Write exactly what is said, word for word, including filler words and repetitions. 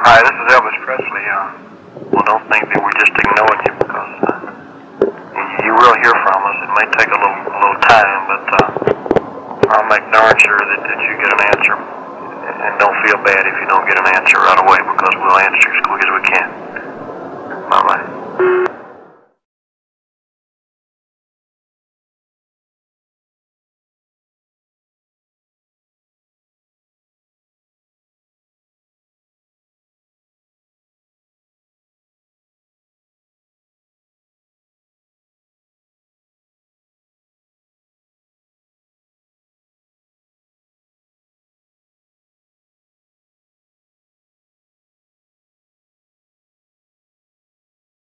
Hi, this is Elvis Presley. Uh, well, don't think that we're just ignoring you because uh, you, you will hear from us. It may take a little, a little time, but uh, I'll make darn sure that, that you get an answer. And don't feel bad if you don't get an answer right away because we'll answer as quick as we can. Bye-bye.